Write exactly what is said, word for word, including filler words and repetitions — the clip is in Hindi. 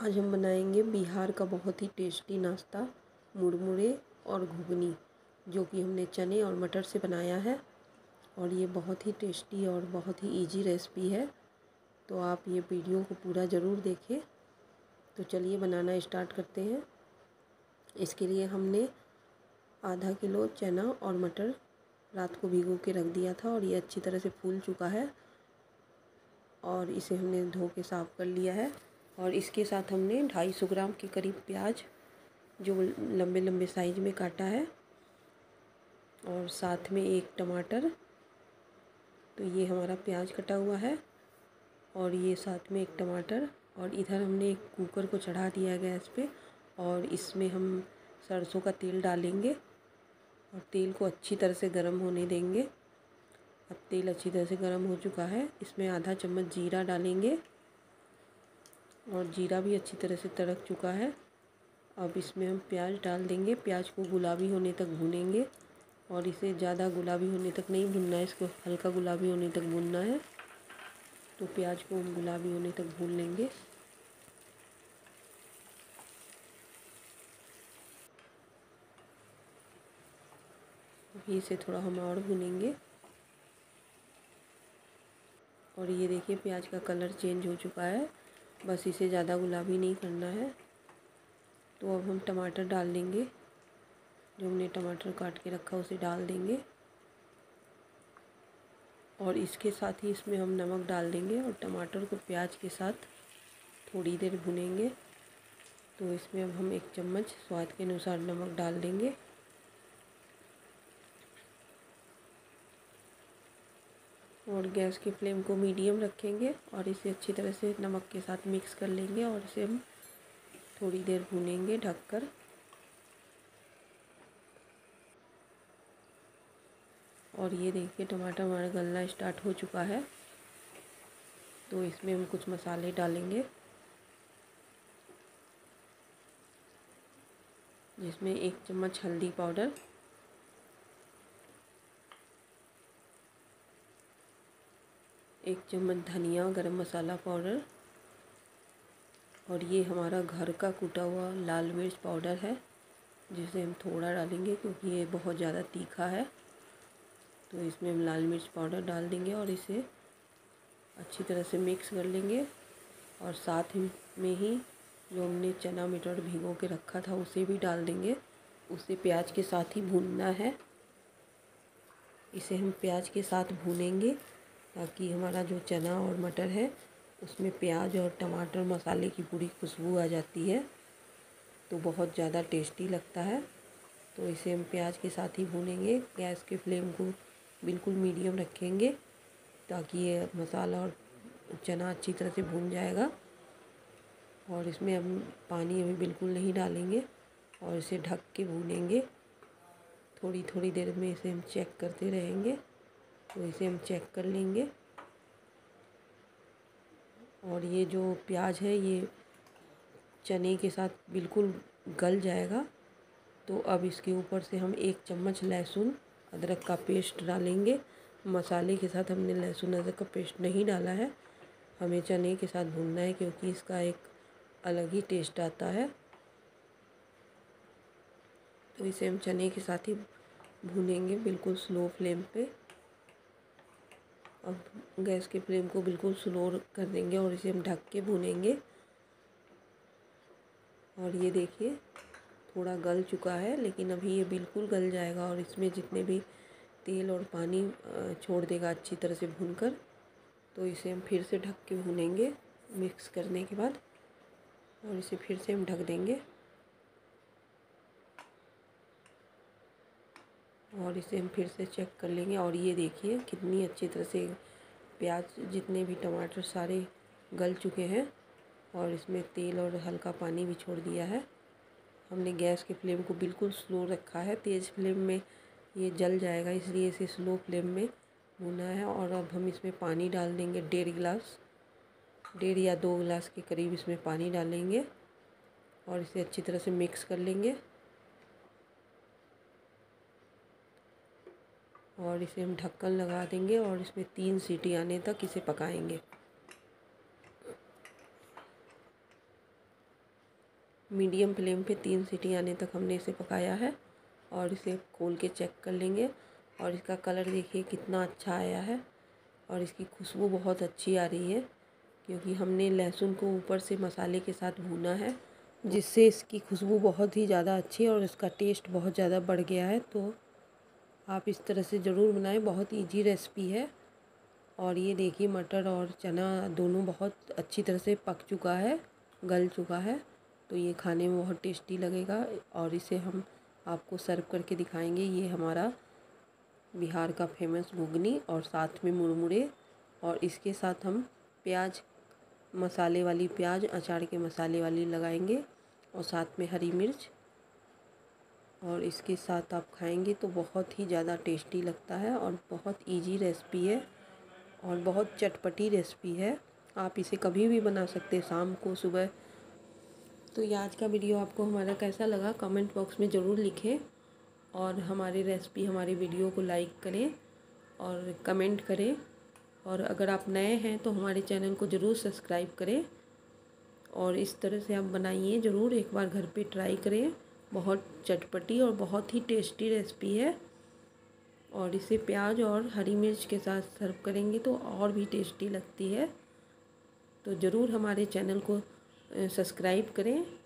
आज हम बनाएंगे बिहार का बहुत ही टेस्टी नाश्ता मुरमुरे और घुगनी, जो कि हमने चने और मटर से बनाया है। और ये बहुत ही टेस्टी और बहुत ही इजी रेसिपी है, तो आप ये वीडियो को पूरा ज़रूर देखें। तो चलिए बनाना स्टार्ट करते हैं। इसके लिए हमने आधा किलो चना और मटर रात को भिगो के रख दिया था और ये अच्छी तरह से फूल चुका है और इसे हमने धो के साफ़ कर लिया है। और इसके साथ हमने दो सौ पचास ग्राम के करीब प्याज जो लंबे लंबे साइज में काटा है और साथ में एक टमाटर। तो ये हमारा प्याज कटा हुआ है और ये साथ में एक टमाटर। और इधर हमने एक कुकर को चढ़ा दिया गैस पे और इसमें हम सरसों का तेल डालेंगे और तेल को अच्छी तरह से गर्म होने देंगे। अब तेल अच्छी तरह से गर्म हो चुका है, इसमें आधा चम्मच जीरा डालेंगे और जीरा भी अच्छी तरह से तड़क चुका है। अब इसमें हम प्याज डाल देंगे। प्याज को गुलाबी होने तक भूनेंगे और इसे ज़्यादा गुलाबी होने तक नहीं भूनना है, इसको हल्का गुलाबी होने तक भूनना है। तो प्याज को हम गुलाबी होने तक भून लेंगे। अभी इसे थोड़ा हम और भूनेंगे और ये देखिए प्याज का कलर चेंज हो चुका है। बस इसे ज़्यादा गुलाबी नहीं करना है। तो अब हम टमाटर डाल देंगे, जो हमने टमाटर काट के रखा उसे डाल देंगे और इसके साथ ही इसमें हम नमक डाल देंगे और टमाटर को प्याज के साथ थोड़ी देर भुनेंगे। तो इसमें अब हम एक चम्मच स्वाद के अनुसार नमक डाल देंगे और गैस की फ्लेम को मीडियम रखेंगे और इसे अच्छी तरह से नमक के साथ मिक्स कर लेंगे और इसे हम थोड़ी देर भूनेंगे ढककर। और ये देखिए टमाटर हमारा गलना स्टार्ट हो चुका है। तो इसमें हम कुछ मसाले डालेंगे, जिसमें एक चम्मच हल्दी पाउडर, एक चम्मच धनिया गरम मसाला पाउडर और ये हमारा घर का कुटा हुआ लाल मिर्च पाउडर है, जिसे हम थोड़ा डालेंगे क्योंकि ये बहुत ज़्यादा तीखा है। तो इसमें हम लाल मिर्च पाउडर डाल देंगे और इसे अच्छी तरह से मिक्स कर लेंगे। और साथ ही में ही जो हमने चना मटर भिगो के रखा था उसे भी डाल देंगे। उसे प्याज के साथ ही भूनना है। इसे हम प्याज के साथ भूनेंगे ताकि हमारा जो चना और मटर है उसमें प्याज और टमाटर मसाले की पूरी खुशबू आ जाती है, तो बहुत ज़्यादा टेस्टी लगता है। तो इसे हम प्याज के साथ ही भूनेंगे। गैस के फ्लेम को बिल्कुल मीडियम रखेंगे ताकि ये मसाला और चना अच्छी तरह से भून जाएगा। और इसमें हम पानी अभी बिल्कुल नहीं डालेंगे और इसे ढक के भूनेंगे। थोड़ी थोड़ी देर में इसे हम चेक करते रहेंगे। तो इसे हम चेक कर लेंगे और ये जो प्याज है ये चने के साथ बिल्कुल गल जाएगा। तो अब इसके ऊपर से हम एक चम्मच लहसुन अदरक का पेस्ट डालेंगे। मसाले के साथ हमने लहसुन अदरक का पेस्ट नहीं डाला है, हमें चने के साथ भूनना है क्योंकि इसका एक अलग ही टेस्ट आता है। तो इसे हम चने के साथ ही भूनेंगे बिल्कुल स्लो फ्लेम पे। अब गैस के फ्लेम को बिल्कुल स्लो कर देंगे और इसे हम ढक के भूनेंगे। और ये देखिए थोड़ा गल चुका है, लेकिन अभी ये बिल्कुल गल जाएगा और इसमें जितने भी तेल और पानी छोड़ देगा अच्छी तरह से भूनकर। तो इसे हम फिर से ढक के भूनेंगे मिक्स करने के बाद और इसे फिर से हम ढक देंगे और इसे हम फिर से चेक कर लेंगे। और ये देखिए कितनी अच्छी तरह से प्याज जितने भी टमाटर सारे गल चुके हैं और इसमें तेल और हल्का पानी भी छोड़ दिया है। हमने गैस के फ्लेम को बिल्कुल स्लो रखा है, तेज़ फ्लेम में ये जल जाएगा, इसलिए इसे स्लो फ्लेम में भूना है। और अब हम इसमें पानी डाल देंगे, डेढ़ गिलास डेढ़ या दो गिलास के करीब इसमें पानी डालेंगे और इसे अच्छी तरह से मिक्स कर लेंगे और इसे हम ढक्कन लगा देंगे और इसमें तीन सीटी आने तक इसे पकाएंगे। मीडियम फ्लेम पे तीन सीटी आने तक हमने इसे पकाया है और इसे खोल के चेक कर लेंगे। और इसका कलर देखिए कितना अच्छा आया है और इसकी खुशबू बहुत अच्छी आ रही है, क्योंकि हमने लहसुन को ऊपर से मसाले के साथ भूना है, जिससे इसकी खुशबू बहुत ही ज़्यादा अच्छी है और इसका टेस्ट बहुत ज़्यादा बढ़ गया है। तो आप इस तरह से ज़रूर बनाएं, बहुत इजी रेसिपी है। और ये देखिए मटर और चना दोनों बहुत अच्छी तरह से पक चुका है, गल चुका है, तो ये खाने में बहुत टेस्टी लगेगा। और इसे हम आपको सर्व करके दिखाएंगे। ये हमारा बिहार का फेमस घुगनी और साथ में मुरमुरे, और इसके साथ हम प्याज, मसाले वाली प्याज, अचार के मसाले वाली लगाएंगे और साथ में हरी मिर्च, और इसके साथ आप खाएंगे तो बहुत ही ज़्यादा टेस्टी लगता है। और बहुत इजी रेसिपी है और बहुत चटपटी रेसिपी है। आप इसे कभी भी बना सकते हैं, शाम को, सुबह। तो ये आज का वीडियो आपको हमारा कैसा लगा कमेंट बॉक्स में ज़रूर लिखें, और हमारी रेसिपी, हमारी वीडियो को लाइक करें और कमेंट करें। और अगर आप नए हैं तो हमारे चैनल को ज़रूर सब्सक्राइब करें। और इस तरह से आप बनाइए, ज़रूर एक बार घर पे ट्राई करें। बहुत चटपटी और बहुत ही टेस्टी रेसिपी है। और इसे प्याज और हरी मिर्च के साथ सर्व करेंगे तो और भी टेस्टी लगती है। तो ज़रूर हमारे चैनल को सब्सक्राइब करें